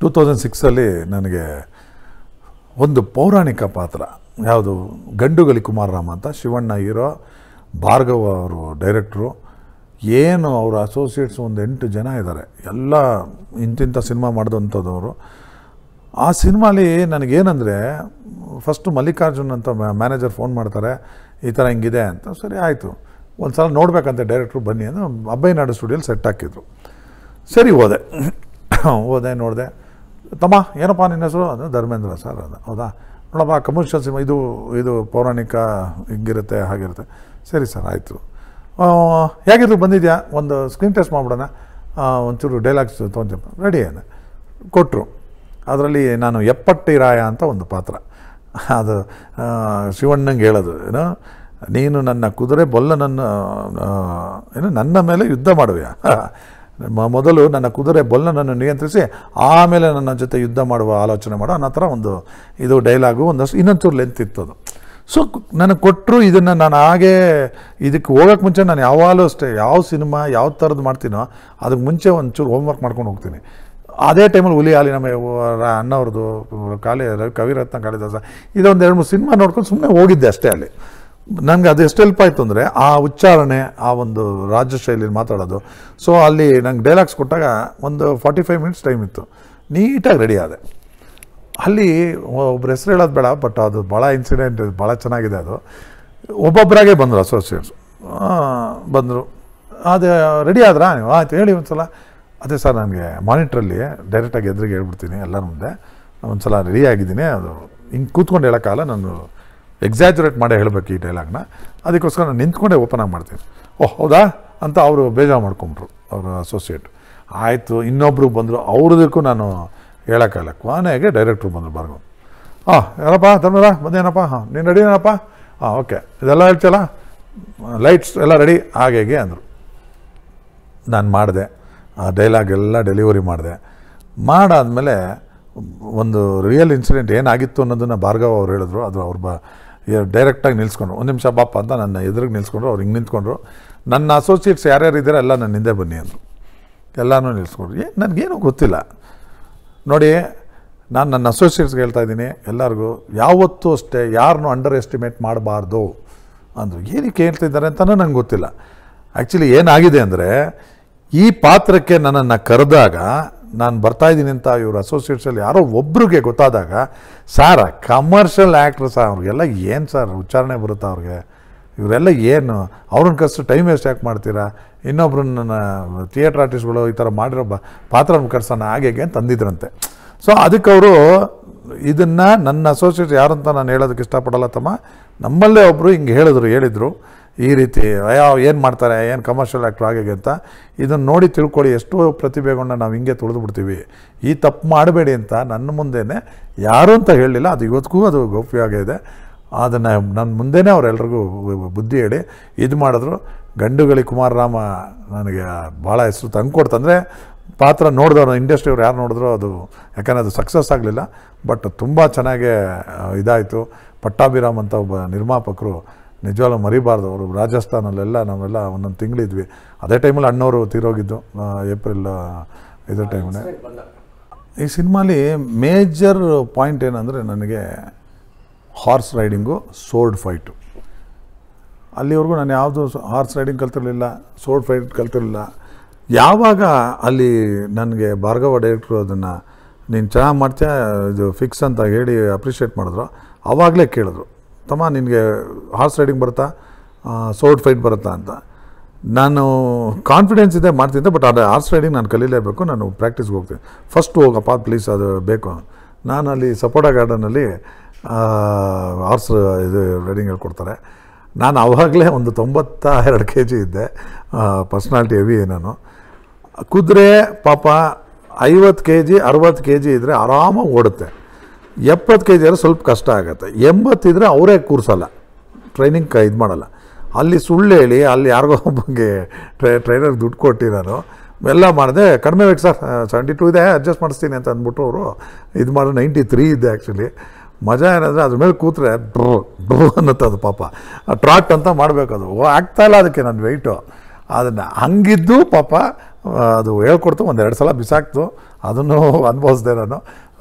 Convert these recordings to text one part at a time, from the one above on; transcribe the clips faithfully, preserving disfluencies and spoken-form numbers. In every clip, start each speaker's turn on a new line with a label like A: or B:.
A: Two thousand ಸಿಕ್ಸಲ್ಲಿ ನನಗೆ ಒಂದು ಪೌರಾಣಿಕ ಪಾತ್ರ, ಯಾವುದು ಗಂಡುಗಲಿ ಕುಮಾರರಾಮ ಅಂತ, ಶಿವಣ್ಣ ಹೀರೋ, ಭಾರ್ಗವ ಅವರು ಡೈರೆಕ್ಟ್ರು, ಏನು ಅವರ ಅಸೋಸಿಯೇಟ್ಸ್ ಒಂದು ಎಂಟು ಜನ ಇದ್ದಾರೆ, ಎಲ್ಲ ಇಂತಿಂಥ ಸಿನಿಮಾ ಮಾಡಿದಂಥದ್ದವರು. ಆ ಸಿನಿಮಾಲಿ ನನಗೇನೆಂದರೆ, ಫಸ್ಟು ಮಲ್ಲಿಕಾರ್ಜುನ್ ಅಂತ ಮ್ಯಾನೇಜರ್ ಫೋನ್ ಮಾಡ್ತಾರೆ, ಈ ಥರ ಹಿಂಗಿದೆ ಅಂತ. ಸರಿ ಆಯಿತು, ಒಂದು ಸಲ ನೋಡ್ಬೇಕಂತ ಡೈರೆಕ್ಟ್ರು ಬನ್ನಿ ಅಂದರೆ ಅಬ್ಬಯ್ಯನಾಡು ಸ್ಟುಡಿಯೋಲಿ ಸೆಟ್ ಹಾಕಿದ್ರು. ಸರಿ ಹೋದೆ ಹೋದೆ ನೋಡಿದೆ. ತಮ್ಮ ಏನಪ್ಪ ನಿನ್ನ ಹೆಸರು? ಅದು ಧರ್ಮೇಂದ್ರ ಸರ್. ಅದು ಹೌದಾ, ನೋಡಪ್ಪ ಕಮರ್ಷಿಯಲ್ ಸಿನಿಮಾ ಇದು ಇದು ಪೌರಾಣಿಕ ಹಿಂಗಿರುತ್ತೆ ಹಾಗಿರುತ್ತೆ. ಸರಿ ಸರ್ ಆಯಿತು, ಹೇಗಿದ್ರು ಬಂದಿದ್ಯಾ, ಒಂದು ಸ್ಕ್ರೀನ್ ಟೆಸ್ಟ್ ಮಾಡ್ಬಿಡೋಣ, ಒಂಚೂರು ಡೈಲಾಗ್ಸ್ ತೊಗೊಂಡು ರೆಡಿ ಏನು ಕೊಟ್ಟರು. ಅದರಲ್ಲಿ ನಾನು ಎಪ್ಪಟ್ಟಿರಾಯ ಅಂತ ಒಂದು ಪಾತ್ರ, ಅದು ಶಿವಣ್ಣಂಗೆ ಹೇಳೋದು ಏನು, ನೀನು ನನ್ನ ಕುದುರೆ ಬೊಲ್ಲ ನನ್ನ ಏನು ನನ್ನ ಮೇಲೆ ಯುದ್ಧ ಮಾಡುವೆಯಾ, ಮೊದಲು ನನ್ನ ಕುದುರೆ ಬೊಲ್ಲನನ್ನು ನಿಯಂತ್ರಿಸಿ ಆಮೇಲೆ ನನ್ನ ಜೊತೆ ಯುದ್ಧ ಮಾಡುವ ಆಲೋಚನೆ ಮಾಡೋ ಅನ್ನೋ ಥರ ಒಂದು ಇದು ಡೈಲಾಗು, ಒಂದಷ್ಟು ಇನ್ನೊಂಚೂರು ಲೆಂತ್ ಇತ್ತದು. ಸೊ ನನಗೆ ಕೊಟ್ಟರು ಇದನ್ನು. ನಾನು ಹಾಗೇ ಇದಕ್ಕೆ ಹೋಗೋಕ್ಕೆ ಮುಂಚೆ ನಾನು ಯಾವಾಗಲೂ ಅಷ್ಟೇ, ಯಾವ ಸಿನಿಮಾ ಯಾವ ಥರದ್ದು ಮಾಡ್ತೀನೋ ಅದಕ್ಕೆ ಮುಂಚೆ ಒಂಚೂರು ಹೋಮ್ವರ್ಕ್ ಮಾಡ್ಕೊಂಡು ಹೋಗ್ತೀನಿ. ಅದೇ ಟೈಮಲ್ಲಿ ಹುಲಿ ಹಾಲಿ ನಮ್ಮ ಅಣ್ಣವ್ರದ್ದು ಕಾಳಿ ಕವಿರತ್ನ ಕಾಳಿದಾಸ ಇದೊಂದು ಎರಡು ಮೂರು ಸಿನಿಮಾ ನೋಡ್ಕೊಂಡು ಸುಮ್ಮನೆ ಹೋಗಿದ್ದೆ ಅಷ್ಟೇ. ಅಲ್ಲಿ ನನಗೆ ಅದು ಎಷ್ಟು ಹೆಲ್ಪ್ ಆಯಿತು ಅಂದರೆ, ಆ ಉಚ್ಚಾರಣೆ, ಆ ಒಂದು ರಾಜ್ಯ ಶೈಲಿಯಲ್ಲಿ ಮಾತಾಡೋದು. ಸೊ ಅಲ್ಲಿ ನಂಗೆ ಡೈಲಾಗ್ಸ್ ಕೊಟ್ಟಾಗ ಒಂದು ಫಾರ್ಟಿ ಫೈವ್ ಮಿನಿಟ್ಸ್ ಟೈಮ್ ಇತ್ತು, ನೀಟಾಗಿ ರೆಡಿ ಆದೆ. ಅಲ್ಲಿ ಒಬ್ಬರು ಹೆಸರು ಹೇಳೋದು ಬೇಡ, ಬಟ್ ಅದು ಭಾಳ ಇನ್ಸಿಡೆಂಟ್, ಭಾಳ ಚೆನ್ನಾಗಿದೆ ಅದು. ಒಬ್ಬೊಬ್ಬರಾಗೆ ಬಂದರು ಅಸೋಸಿಯೇಟ್ಸ್ ಬಂದರು. ಅದು ರೆಡಿ ಆದ್ರಾ ನೀವು? ಆಯ್ತು ಹೇಳಿ ಒಂದು ಸಲ. ಅದೇ ಸರ್, ನನಗೆ ಮಾನಿಟ್ರಲ್ಲಿ ಡೈರೆಕ್ಟಾಗಿ ಎದುರಿಗೆ ಹೇಳ್ಬಿಡ್ತೀನಿ ಎಲ್ಲರ ಮುಂದೆ, ಒಂದು ಸಲ ರೆಡಿ ಆಗಿದ್ದೀನಿ, ಅದು ಹಿಂಗೆ ಕೂತ್ಕೊಂಡು ಹೇಳೋಕ್ಕಲ್ಲ, ನಾನು ಎಕ್ಸಾಜುರೇಟ್ ಮಾಡೇ ಹೇಳಬೇಕು ಈ ಡೈಲಾಗ್ನ, ಅದಕ್ಕೋಸ್ಕರ ನಾನು ನಿಂತ್ಕೊಂಡೇ ಓಪನ್ ಆಗಿ ಮಾಡ್ತೀನಿ. ಓಹ್ ಹೌದಾ ಅಂತ ಅವರು ಬೇಜಾರು ಮಾಡ್ಕೊಂಡ್ರು ಅವರು ಅಸೋಸಿಯೇಟ್. ಆಯಿತು, ಇನ್ನೊಬ್ಬರು ಬಂದರು, ಅವ್ರದಕ್ಕೂ ನಾನು ಹೇಳೋಕ್ಕಲ್ಲ. ಕೊನೆಗೆ ಡೈರೆಕ್ಟ್ರು ಬಂದರು ಭಾರ್ಗವ. ಹಾಂ ಯಾರಪ್ಪ ಧರ್ಮರ ಬಂದೇನಪ್ಪ, ಹಾಂ ನೀನು ರೆಡಿ ಏನಪ್ಪ, ಹಾಂ ಓಕೆ ಇದೆಲ್ಲ ಹೇಳ್ತಲ್ಲ, ಲೈಟ್ಸ್ ಎಲ್ಲ ರೆಡಿ ಹಾಗೆ ಹೇಗೆ ಅಂದರು. ನಾನು ಮಾಡಿದೆ, ಆ ಡೈಲಾಗ್ ಎಲ್ಲ ಡೆಲಿವರಿ ಮಾಡಿದೆ. ಮಾಡಾದಮೇಲೆ ಒಂದು ರಿಯಲ್ ಇನ್ಸಿಡೆಂಟ್ ಏನಾಗಿತ್ತು ಅನ್ನೋದನ್ನು ಭಾರ್ಗವ ಅವ್ರು ಹೇಳಿದ್ರು. ಅದು ಅವ್ರು ಬ ಡೈರೆಕ್ಟಾಗಿ ನಿಲ್ಸ್ಕೊಂಡ್ರು, ಒಂದು ನಿಮಿಷ ಬಾಪ ಅಂತ ನನ್ನ ಎದುರಿಗೆ ನಿಲ್ಸ್ಕೊಂಡ್ರು. ಅವ್ರು ಹಿಂಗೆ ನಿಂತ್ಕೊಂಡ್ರು. ನನ್ನ ಅಸೋಸಿಯೇಟ್ಸ್ ಯಾರ್ಯಾರು ಇದ್ದಾರೆ ಎಲ್ಲ ನನ್ನ ಹಿಂದೆ ಬನ್ನಿ ಅಂದರು. ಎಲ್ಲನೂ ನಿಲ್ಸ್ಕೊಂಡ್ರು. ಏ ನನಗೇನು ಗೊತ್ತಿಲ್ಲ ನೋಡಿ, ನಾನು ನನ್ನ ಅಸೋಸಿಯೇಟ್ಸ್ಗೆ ಹೇಳ್ತಾ ಇದ್ದೀನಿ ಎಲ್ಲರಿಗೂ, ಯಾವತ್ತೂ ಅಷ್ಟೇ ಯಾರನ್ನೂ ಅಂಡರ್ ಎಸ್ಟಿಮೇಟ್ ಮಾಡಬಾರ್ದು ಅಂದರು. ಏನಕ್ಕೆ ಹೇಳ್ತಿದ್ದಾರೆ ಅಂತಲೂ ನಂಗೆ ಗೊತ್ತಿಲ್ಲ. ಆ್ಯಕ್ಚುಲಿ ಏನಾಗಿದೆ ಅಂದರೆ, ಈ ಪಾತ್ರಕ್ಕೆ ನನ್ನನ್ನು ಕರೆದಾಗ ನಾನು ಬರ್ತಾಯಿದ್ದೀನಿ ಅಂತ ಇವರು ಅಸೋಸಿಯೇಟ್ಸಲ್ಲಿ ಯಾರೋ ಒಬ್ರಿಗೆ ಗೊತ್ತಾದಾಗ, ಸಾರ ಕಮರ್ಷಿಯಲ್ ಆ್ಯಕ್ಟ್ರಸ್ ಅವ್ರಿಗೆಲ್ಲ ಏನು ಸರ್ ಉಚ್ಚಾರಣೆ ಬರುತ್ತಾ ಅವ್ರಿಗೆ, ಇವರೆಲ್ಲ ಏನು ಅವ್ರನ್ನ ಕರೆಸು ಟೈಮ್ ವೇಸ್ಟ್ ಯಾಕೆ ಮಾಡ್ತೀರಾ, ಇನ್ನೊಬ್ರನ್ನ ಥಿಯೇಟ್ರ್ ಆರ್ಟಿಸ್ಟ್ಗಳು ಈ ಥರ ಮಾಡಿರೋ ಬ ಪಾತ್ರನ ಕರ್ಸೋಣ ಹಾಗೆ ಹೇಗೆ ಅಂತ ಅಂದಿದ್ರಂತೆ. ಸೊ ಅದಕ್ಕೆ ಅವರು ಇದನ್ನು ನನ್ನ ಅಸೋಸಿಯೇಟ್ ಯಾರಂತ ನಾನು ಹೇಳೋದಕ್ಕೆ ಇಷ್ಟಪಡಲ್ಲ ತಮ್ಮ, ನಮ್ಮಲ್ಲೇ ಒಬ್ಬರು ಹಿಂಗೆ ಹೇಳಿದ್ರು ಹೇಳಿದರು ಈ ರೀತಿ ಯಾವ ಏನು ಮಾಡ್ತಾರೆ, ಏನು ಕಮರ್ಷಿಯಲ್ ಆ್ಯಕ್ಟ್ರು ಹಾಗೆ ಅಂತ. ಇದನ್ನು ನೋಡಿ ತಿಳ್ಕೊಳ್ಳಿ, ಎಷ್ಟೋ ಪ್ರತಿಭೆಗಳನ್ನ ನಾವು ಹಿಂಗೆ ತುಳಿದು ಬಿಡ್ತೀವಿ, ಈ ತಪ್ಪು ಮಾಡಬೇಡಿ ಅಂತ ನನ್ನ ಮುಂದೆನೇ ಯಾರು ಅಂತ ಹೇಳಲಿಲ್ಲ. ಅದು ಇವತ್ತಿಗೂ ಅದು ಗೌಪ್ಯವಾಗಿದೆ. ಅದನ್ನು ನನ್ನ ಮುಂದೆನೇ ಅವರೆಲ್ರಿಗೂ ಬುದ್ಧಿ ಹೇಳಿ ಇದು ಮಾಡಿದ್ರು. ಗಂಡುಗಲಿ ಕುಮಾರರಾಮ ನನಗೆ ಭಾಳ ಹೆಸರು ತಂದು ಕೊಡ್ತಂದರೆ, ಪಾತ್ರ ನೋಡಿದವರು ಇಂಡಸ್ಟ್ರಿಯವ್ರು ಯಾರು ನೋಡಿದ್ರು ಅದು, ಯಾಕಂದರೆ ಅದು ಸಕ್ಸಸ್ ಆಗಲಿಲ್ಲ, ಬಟ್ ತುಂಬ ಚೆನ್ನಾಗೇ ಇದಾಯಿತು. ಪಟ್ಟಾಭಿರಾಮ್ ಅಂತ ಒಬ್ಬ ನಿರ್ಮಾಪಕರು ನಿಜವಾಗ್ಲೂ ಮರಿಬಾರ್ದು. ಅವರು ರಾಜಸ್ಥಾನಲ್ಲೆಲ್ಲ ನಾವೆಲ್ಲ ಒಂದೊಂದು ತಿಂಗಳಿದ್ವಿ. ಅದೇ ಟೈಮಲ್ಲಿ ಅಣ್ಣವರು ತೀರೋಗಿದ್ದು, ಏಪ್ರಿಲ್ ಇದೇ ಟೈಮಲ್ಲಿ. ಈ ಸಿನಿಮಾಲಿ ಮೇಜರ್ ಪಾಯಿಂಟ್ ಏನಂದರೆ, ನನಗೆ ಹಾರ್ಸ್ ರೈಡಿಂಗು, ಸೋರ್ಡ್ ಫೈಟು. ಅಲ್ಲಿವರೆಗೂ ನಾನು ಯಾವುದು ಹಾರ್ಸ್ ರೈಡಿಂಗ್ ಕಲ್ತಿರಲಿಲ್ಲ, ಸೋರ್ಡ್ ಫೈಟ್ ಕಲ್ತಿರಲಿಲ್ಲ. ಯಾವಾಗ ಅಲ್ಲಿ ನನಗೆ ಭಾರ್ಗವ ಡೈರೆಕ್ಟ್ರು ಅದನ್ನು ನೀನು ಚೆನ್ನಾಗಿ ಮಾಡ್ತೀಯ ಇದು ಫಿಕ್ಸ್ ಅಂತ ಹೇಳಿ ಅಪ್ರಿಷಿಯೇಟ್ ಮಾಡಿದ್ರು, ಆವಾಗಲೇ ಕೇಳಿದ್ರು, ತಮ್ಮ ನಿನಗೆ ಹಾರ್ಸ್ ರೈಡಿಂಗ್ ಬರುತ್ತಾ, ಸೋರ್ಡ್ ಫೈಟ್ ಬರುತ್ತಾ ಅಂತ. ನಾನು ಕಾನ್ಫಿಡೆನ್ಸ್ ಇದೆ ಮಾಡ್ತಿದ್ದೆ, ಬಟ್ ಅದು ಹಾರ್ಸ್ ರೈಡಿಂಗ್ ನಾನು ಕಲೀಲೇಬೇಕು, ನಾನು ಪ್ರಾಕ್ಟೀಸ್ಗೆ ಹೋಗ್ತೀನಿ. ಫಸ್ಟ್ ಹೋಗಪ್ಪ ಪ್ಲೀಸ್, ಅದು ಬೇಕು. ನಾನು ಅಲ್ಲಿ ಸಪೋಟಾ ಗಾರ್ಡನಲ್ಲಿ ಹಾರ್ಸ್ ಇದು ರೈಡಿಂಗ್ ಹೇಳ್ಕೊಡ್ತಾರೆ. ನಾನು ಆವಾಗಲೇ ಒಂದು ತೊಂಬತ್ತ ಎರಡು ಕೆ ಜಿ ಇದ್ದೆ, ಪರ್ಸ್ನಾಲಿಟಿ ಹೆವಿ. ನಾನು ಕುದುರೆ ಪಾಪ ಐವತ್ತು ಕೆ ಜಿ ಅರವತ್ತು ಕೆ ಜಿ ಇದ್ದರೆ ಆರಾಮಾಗಿ ಓಡುತ್ತೆ. ಎಪ್ಪತ್ತು ಕೆ ಜಿ ಆದರೆ ಸ್ವಲ್ಪ ಕಷ್ಟ ಆಗುತ್ತೆ. ಎಂಬತ್ತಿದ್ರೆ ಅವರೇ ಕೂರಿಸಲ್ಲ, ಟ್ರೈನಿಂಗ್ ಕ ಇದು ಮಾಡಲ್ಲ. ಅಲ್ಲಿ ಸುಳ್ಳು ಹೇಳಿ ಅಲ್ಲಿ ಯಾರಿಗೋ ಒಬ್ಬಂಗೆ ಟ್ರೈ ಟ್ರೈನರ್ಗೆ ದುಡ್ಡು ಕೊಟ್ಟು ನಾನು ಎಲ್ಲ ಮಾಡಿದೆ. ಕಡಿಮೆ ವೇಟ್ ಸರ್, ಸೆವೆಂಟಿ ಟೂ ಇದೆ, ಅಡ್ಜಸ್ಟ್ ಮಾಡಿಸ್ತೀನಿ ಅಂತ ಅಂದ್ಬಿಟ್ಟು ಅವರು ಇದು ಮಾಡಿ ನೈಂಟಿ ತ್ರೀ ಇದ್ದೆ ಆ್ಯಕ್ಚುಲಿ. ಮಜಾ ಏನಂದರೆ ಅದ್ರ ಮೇಲೆ ಕೂತ್ರೆ ಡ್ರೂ ಡ್ರೂ ಅನ್ನತ್ತೆ ಅದು. ಪಾಪ ಟ್ರಾಟ್ ಅಂತ ಮಾಡಬೇಕದು, ಆಗ್ತಾಯಿಲ್ಲ ಅದಕ್ಕೆ ನನ್ನ ವೆಯ್ಟು. ಅದನ್ನು ಹಂಗಿದ್ದು ಪಾಪ ಅದು ಹೇಳ್ಕೊಡ್ತು, ಒಂದೆರಡು ಸಲ ಬಿಸಾಕ್ತು, ಅದನ್ನು ಅನುಭವಿಸ್ದೆ ನಾನು.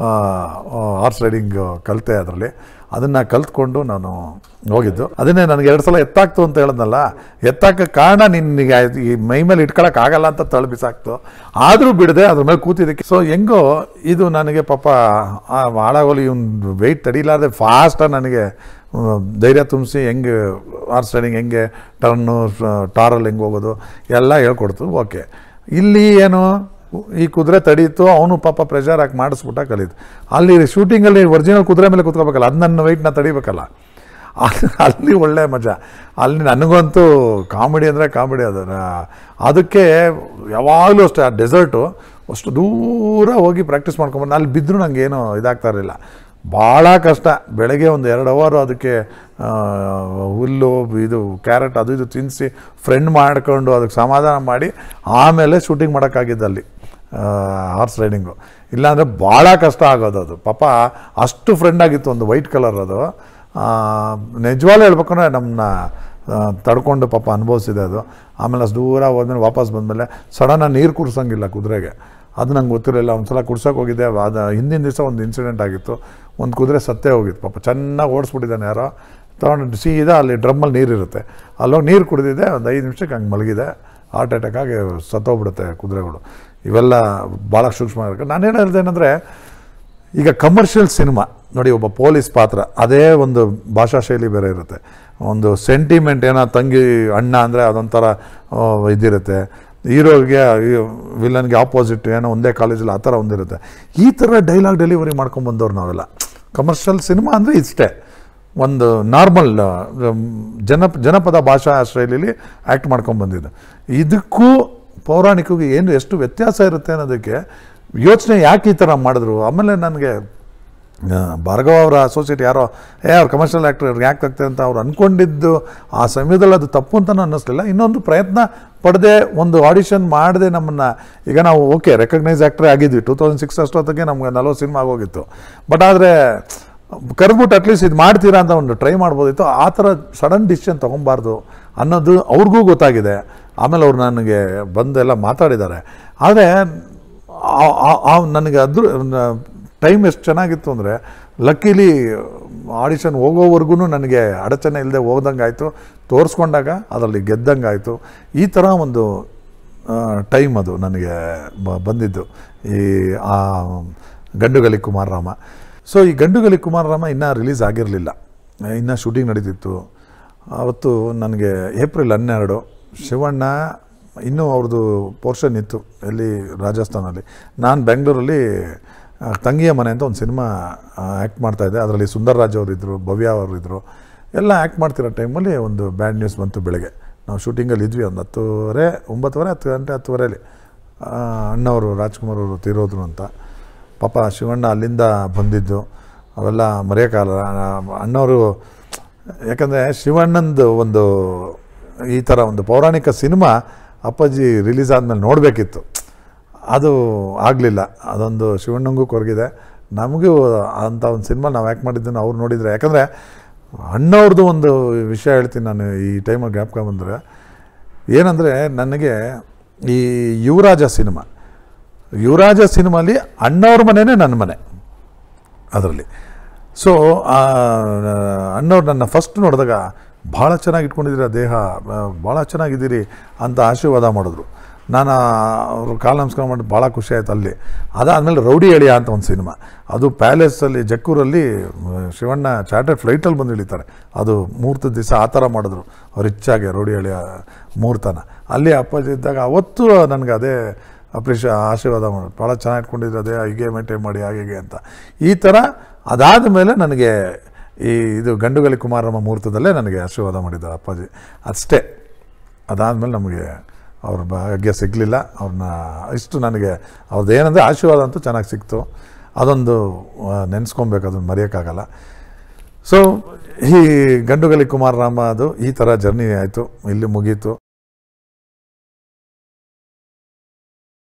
A: ಹಾರ್ಸ್ ರೈಡಿಂಗ್ ಕಲಿತೆ ಅದರಲ್ಲಿ. ಅದನ್ನು ಕಲ್ತ್ಕೊಂಡು ನಾನು ಹೋಗಿದ್ದು. ಅದನ್ನೇ ನನಗೆ ಎರಡು ಸಲ ಎತ್ತಾಕ್ತು ಅಂತ ಹೇಳಿದ್ನಲ್ಲ, ಎತ್ತಾಕ ಕಾರಣ ನಿನಗೆ ಈ ಮೈ ಮೇಲೆ ಇಟ್ಕೊಳಕ್ಕಾಗಲ್ಲ ಅಂತ ತಳ್ಳಿ ಬಿಸಾಕ್ತು. ಆದರೂ ಬಿಡದೆ ಅದ್ರ ಮೇಲೆ ಕೂತಿದ್ದಕ್ಕೆ. ಸೊ ಹೆಂಗೋ ಇದು ನನಗೆ ಪಾಪ ಹಾಳಾಗೋಲಿ, ಇವ್ನು ವೆಯ್ಟ್ ತಡೀಲಾರ್ದೆ ಫಾಸ್ಟಾಗಿ ನನಗೆ ಧೈರ್ಯ ತುಂಬಿಸಿ ಹೆಂಗೆ ಹಾರ್ಸ್ ರೈಡಿಂಗ್ ಹೆಂಗೆ ಟರ್ನು ಟಾರಲ್ಲಿ ಹೆಂಗೆ ಹೋಗೋದು ಎಲ್ಲ ಹೇಳ್ಕೊಡ್ತು. ಓಕೆ, ಇಲ್ಲಿ ಏನು ಈ ಕುದುರೆ ತಡೀತು, ಅವನು ಪಾಪ ಪ್ರೆಷರ್ ಹಾಕಿ ಮಾಡಿಸ್ಬಿಟ್ಟ ಕಲೀತು. ಅಲ್ಲಿ ಶೂಟಿಂಗಲ್ಲಿ ಒರಿಜಿನಲ್ ಕುದುರೆ ಮೇಲೆ ಕೂತ್ಕೋಬೇಕಲ್ಲ, ಅದು ನನ್ನ ವೆಯ್ಟ್ನ ತಡಿಬೇಕಲ್ಲ, ಅಲ್ಲಿ ಒಳ್ಳೆ ಮಜಾ. ಅಲ್ಲಿ ನನಗಂತೂ ಕಾಮಿಡಿ ಅಂದರೆ ಕಾಮಿಡಿ. ಅದು ಅದಕ್ಕೆ ಯಾವಾಗಲೂ ಅಷ್ಟೇ, ಆ ಡೆಸರ್ಟು ಅಷ್ಟು ದೂರ ಹೋಗಿ ಪ್ರಾಕ್ಟೀಸ್ ಮಾಡ್ಕೊಂಬಂದು ಅಲ್ಲಿ ಬಿದ್ದರೂ ನನಗೆ ಏನೂ ಇದಾಗ್ತಾ ಇರಲಿಲ್ಲ. ಭಾಳ ಕಷ್ಟ. ಬೆಳಗ್ಗೆ ಒಂದು ಎರಡು ಅವರು ಅದಕ್ಕೆ ಹುಲ್ಲು ಇದು ಕ್ಯಾರೆಟ್ ಅದು ಇದು ತಿನ್ನಿಸಿ ಫ್ರೆಂಡ್ ಮಾಡ್ಕೊಂಡು ಅದಕ್ಕೆ ಸಮಾಧಾನ ಮಾಡಿ ಆಮೇಲೆ ಶೂಟಿಂಗ್ ಮಾಡೋಕ್ಕಾಗಿದ್ದಲ್ಲಿ ಹಾರ್ಸ್ ರೈಡಿಂಗು. ಇಲ್ಲಾಂದರೆ ಭಾಳ ಕಷ್ಟ ಆಗೋದು. ಅದು ಪಾಪ ಅಷ್ಟು ಫ್ರೆಂಡ್ ಆಗಿತ್ತು, ಒಂದು ವೈಟ್ ಕಲರ್ ಅದು. ನಿಜವಾಗ್ಲೂ ಹೇಳ್ಬೇಕಂದ್ರೆ ನಮ್ಮನ್ನ ತಡ್ಕೊಂಡು ಪಾಪ ಅನುಭವಿಸಿದೆ ಅದು. ಆಮೇಲೆ ಅಷ್ಟು ದೂರ ಹೋದ್ಮೇಲೆ ವಾಪಸ್ ಬಂದಮೇಲೆ ಸಡನ್ನಾಗಿ ನೀರು ಕುಡ್ಸೋಂಗಿಲ್ಲ ಕುದುರೆಗೆ, ಅದು ನಂಗೆ ಗೊತ್ತಿರಲಿಲ್ಲ. ಒಂದು ಸಲ ಕುಡ್ಸೋಕೆ ಹೋಗಿದ್ದೆ, ಅದು ಹಿಂದಿನ ದಿವಸ ಒಂದು ಇನ್ಸಿಡೆಂಟ್ ಆಗಿತ್ತು. ಒಂದು ಕುದುರೆ ಸತ್ತೇ ಹೋಗಿತ್ತು ಪಾಪ, ಚೆನ್ನಾಗಿ ಓಡಿಸ್ಬಿಟ್ಟಿದ್ದಾನೆ ಯಾರೋ, ತೊಗೊಂಡು ಸೀದಾ ಅಲ್ಲಿ ಡ್ರಮ್ಮಲ್ಲಿ ನೀರಿರುತ್ತೆ, ಅಲ್ಲೋಗಿ ನೀರು ಕುಡಿದಿದ್ದೆ. ಒಂದು ಐದು ನಿಮಿಷಕ್ಕೆ ಹಂಗೆ ಮಲಗಿದೆ, ಹಾರ್ಟ್ ಅಟ್ಯಾಕ್ ಆಗಿ ಸತ್ತೋಗ್ಬಿಡುತ್ತೆ ಕುದುರೆಗಳು. ಇವೆಲ್ಲ ಭಾಳ ಸೂಕ್ಷ್ಮ ಇರುತ್ತೆ. ನಾನೇನು ಹೇಳಿದೆ ಏನಂದರೆ, ಈಗ ಕಮರ್ಷಿಯಲ್ ಸಿನಿಮಾ ನೋಡಿ, ಒಬ್ಬ ಪೊಲೀಸ್ ಪಾತ್ರ ಅದೇ ಒಂದು ಭಾಷಾ ಶೈಲಿ ಬೇರೆ ಇರುತ್ತೆ. ಒಂದು ಸೆಂಟಿಮೆಂಟ್ ಏನೋ ತಂಗಿ ಅಣ್ಣ ಅಂದರೆ ಅದೊಂಥರ ಇದಿರುತ್ತೆ. ಹೀರೋಗೆ ವಿಲನ್ಗೆ ಆಪೋಸಿಟ್ ಏನೋ ಒಂದೇ ಕಾಲೇಜಲ್ಲಿ ಆ ಥರ ಒಂದಿರುತ್ತೆ. ಈ ಥರ ಡೈಲಾಗ್ ಡೆಲಿವರಿ ಮಾಡ್ಕೊಂಬಂದವ್ರು ನಾವೆಲ್ಲ. ಕಮರ್ಷಿಯಲ್ ಸಿನಿಮಾ ಅಂದರೆ ಇಷ್ಟೇ, ಒಂದು ನಾರ್ಮಲ್ ಜನ ಜನಪದ ಭಾಷಾ ಶೈಲಿಲಿ ಆ್ಯಕ್ಟ್ ಮಾಡ್ಕೊಂಬಂದಿದ್ದು. ಇದಕ್ಕೂ ಪೌರಾಣಿಕಗೂ ಏನು ಎಷ್ಟು ವ್ಯತ್ಯಾಸ ಇರುತ್ತೆ ಅನ್ನೋದಕ್ಕೆ ಯೋಚನೆ ಯಾಕೆ ಈ ಥರ ಮಾಡಿದ್ರು. ಆಮೇಲೆ ನನಗೆ ಭಾರ್ಗವ ಅವರ ಅಸೋಸಿಯೇಟ್ ಯಾರೋ ಏ ಅವ್ರು ಕಮರ್ಷಿಯಲ್ ಆ್ಯಕ್ಟರ್ ಅವ್ರಿಗೆ ಯಾಕೆ ಆಗ್ತದೆ ಅಂತ ಅವ್ರು ಅಂದ್ಕೊಂಡಿದ್ದು ಆ ಸಮಯದಲ್ಲಿ ಅದು ತಪ್ಪು ಅಂತಲೂ ಅನ್ನಿಸ್ಲಿಲ್ಲ. ಇನ್ನೊಂದು ಪ್ರಯತ್ನ ಪಡೆದೇ ಒಂದು ಆಡಿಷನ್ ಮಾಡದೆ ನಮ್ಮನ್ನು, ಈಗ ನಾವು ಓಕೆ ರೆಕಗ್ನೈಸ್ ಆ್ಯಕ್ಟ್ರೇ ಆಗಿದ್ವಿ ಟೂ ತೌಸಂಡ್ ಸಿಕ್ಸ್ ಅಷ್ಟೊತ್ತಿಗೆ ನಮ್ಗೆ ನಲ್ವತ್ತು ಸಿನಿಮಾ ಆಗೋಗಿತ್ತು. ಬಟ್ ಆದರೆ ಕರೆದ್ಬಿಟ್ಟು ಅಟ್ಲೀಸ್ಟ್ ಇದು ಮಾಡ್ತೀರಾ ಅಂತ ಒಂದು ಟ್ರೈ ಮಾಡ್ಬೋದಿತ್ತು. ಆ ಥರ ಸಡನ್ ಡಿಸಿಷನ್ ತೊಗೊಬಾರ್ದು ಅನ್ನೋದು ಅವ್ರಿಗೂ ಗೊತ್ತಾಗಿದೆ. ಆಮೇಲೆ ಅವ್ರು ನನಗೆ ಬಂದೆಲ್ಲ ಮಾತಾಡಿದ್ದಾರೆ. ಆದರೆ ನನಗೆ ಅದ್ರ ಟೈಮ್ ಎಷ್ಟು ಚೆನ್ನಾಗಿತ್ತು ಅಂದರೆ, ಲಕ್ಕಿಲಿ ಆಡಿಷನ್ ಹೋಗೋವರೆಗೂ ನನಗೆ ಅಡಚಣೆ ಇಲ್ಲದೆ ಹೋದಂಗೆ ಆಯಿತು. ತೋರಿಸ್ಕೊಂಡಾಗ ಅದರಲ್ಲಿ ಗೆದ್ದಂಗೆ ಆಯಿತು. ಈ ಥರ ಒಂದು ಟೈಮ್ ಅದು ನನಗೆ ಬಂದಿದ್ದು ಈ ಆ ಗಂಡುಗಲಿ ಕುಮಾರರಾಮ. ಸೊ ಈ ಗಂಡುಗಲಿ ಕುಮಾರರಾಮ ಇನ್ನೂ ರಿಲೀಸ್ ಆಗಿರಲಿಲ್ಲ, ಇನ್ನೂ ಶೂಟಿಂಗ್ ನಡೀತಿತ್ತು. ಅವತ್ತು ನನಗೆ ಏಪ್ರಿಲ್ ಹನ್ನೆರಡು ಶಿವಣ್ಣ ಇನ್ನೂ ಅವ್ರದ್ದು ಪೋರ್ಷನ್ ಇತ್ತು ಎಲ್ಲಿ ರಾಜಸ್ಥಾನಲ್ಲಿ. ನಾನು ಬೆಂಗಳೂರಲ್ಲಿ ತಂಗಿಯ ಮನೆ ಅಂತ ಒಂದು ಸಿನಿಮಾ ಆ್ಯಕ್ಟ್ ಮಾಡ್ತಾಯಿದ್ದೆ. ಅದರಲ್ಲಿ ಸುಂದರ್ ರಾಜ್ ಅವರಿದ್ದರು, ಭವ್ಯ ಅವರಿದ್ದರು, ಎಲ್ಲ ಆ್ಯಕ್ಟ್ ಮಾಡ್ತಿರೋ ಟೈಮಲ್ಲಿ ಒಂದು ಬ್ಯಾಡ್ ನ್ಯೂಸ್ ಬಂತು. ಬೆಳಗ್ಗೆ ನಾವು ಶೂಟಿಂಗಲ್ಲಿ ಇದ್ವಿ, ಒಂದು ಹತ್ತುವರೆ ಒಂಬತ್ತುವರೆ ಹತ್ತು ಗಂಟೆ ಹತ್ತುವರೆಯಲ್ಲಿ ಅಣ್ಣವರು ರಾಜ್ಕುಮಾರ್ ಅವರು ತೀರೋದ್ರು ಅಂತ. ಪಾಪ ಶಿವಣ್ಣ ಅಲ್ಲಿಂದ ಬಂದಿದ್ದು ಅವೆಲ್ಲ ಮರೆಯೋಕ್ಕಾಗಲ್ಲ. ಅಣ್ಣವರು ಯಾಕಂದರೆ ಶಿವಣ್ಣಂದು ಒಂದು ಈ ಥರ ಒಂದು ಪೌರಾಣಿಕ ಸಿನಿಮಾ ಅಪ್ಪಾಜಿ ರಿಲೀಸ್ ಆದಮೇಲೆ ನೋಡಬೇಕಿತ್ತು, ಅದು ಆಗಲಿಲ್ಲ. ಅದೊಂದು ಶಿವಣ್ಣಂಗೂ ಕೊರಗಿದೆ, ನಮಗೂ ಅಂಥ ಒಂದು ಸಿನಿಮಾ ನಾವು ಆ್ಯಕ್ಟ್ ಮಾಡಿದ್ದನ್ನು ಅವ್ರು ನೋಡಿದರೆ. ಯಾಕಂದರೆ ಅಣ್ಣವ್ರದ್ದು ಒಂದು ವಿಷಯ ಹೇಳ್ತೀನಿ ನಾನು ಈ ಟೈಮಲ್ಲಿ ಜ್ಞಾಪಕ ಬಂದರೆ, ಏನಂದರೆ ನನಗೆ ಈ ಯುವರಾಜ ಸಿನಿಮಾ ಯುವರಾಜ ಸಿನಿಮಾಲಿ ಅಣ್ಣವ್ರ ಮನೆಯೇ ನನ್ನ ಮನೆ ಅದರಲ್ಲಿ. ಸೊ ಅಣ್ಣವ್ರು ನನ್ನ ಫಸ್ಟ್ ನೋಡಿದಾಗ ಭಾಳ ಚೆನ್ನಾಗಿ ಇಟ್ಕೊಂಡಿದ್ದೀರ ದೇಹ, ಭಾಳ ಚೆನ್ನಾಗಿದ್ದೀರಿ ಅಂತ ಆಶೀರ್ವಾದ ಮಾಡಿದ್ರು. ನಾನು ಅವರು ಕಾಲು ನಮಸ್ಕಾರ ಮಾಡಿ ಭಾಳ ಖುಷಿ ಆಯಿತು ಅಲ್ಲಿ. ಅದಾದಮೇಲೆ ರೌಡಿ ಎಳಿಯ ಅಂತ ಒಂದು ಸಿನಿಮಾ, ಅದು ಪ್ಯಾಲೇಸಲ್ಲಿ ಜಕ್ಕೂರಲ್ಲಿ ಶಿವಣ್ಣ ಚಾರ್ಟರ್ಡ್ ಫ್ಲೈಟಲ್ಲಿ ಬಂದು ಇಳಿತಾರೆ. ಅದು ಮುಹೂರ್ತದ ದಿವಸ ಆ ಥರ ಮಾಡಿದ್ರು ಅವ್ರು ಹೆಚ್ಚಾಗಿ ರೌಡಿ ಎಳಿಯ ಮುಹೂರ್ತನ. ಅಲ್ಲಿ ಅಪ್ಪಾಜಿ ಇದ್ದಾಗ ಅವತ್ತು ನನಗೆ ಅದೇ ಅಪ್ರಿಷ ಆಶೀರ್ವಾದ ಮಾಡಿ, ಭಾಳ ಚೆನ್ನಾಗಿ ಇಟ್ಕೊಂಡಿದ್ರು ಅದೇ ಹೀಗೆ ಮೇಂಟೈನ್ ಮಾಡಿ ಹಾಗೆ ಅಂತ ಈ ಥರ. ಅದಾದ ಮೇಲೆ ನನಗೆ ಈ ಇದು ಗಂಡುಗಲಿ ಕುಮಾರರಾಮ ಮುಹೂರ್ತದಲ್ಲೇ ನನಗೆ ಆಶೀರ್ವಾದ ಮಾಡಿದ್ದಾರೆ ಅಪ್ಪಾಜಿ, ಅಷ್ಟೇ. ಅದಾದಮೇಲೆ ನಮಗೆ ಅವ್ರ ಭಾಗ್ಯ ಸಿಗಲಿಲ್ಲ. ಅವ್ರನ್ನ ಇಷ್ಟು ನನಗೆ ಅವ್ರದ್ದು ಏನಂದರೆ ಆಶೀರ್ವಾದ ಅಂತೂ ಚೆನ್ನಾಗಿ ಸಿಕ್ತು. ಅದೊಂದು ನೆನೆಸ್ಕೊಬೇಕು, ಅದನ್ನು ಮರೆಯೋಕ್ಕಾಗಲ್ಲ. ಸೊ ಈ ಗಂಡುಗಲಿ ಕುಮಾರರಾಮ ಅದು ಈ ಥರ ಜರ್ನಿ ಆಯಿತು, ಇಲ್ಲಿ ಮುಗೀತು.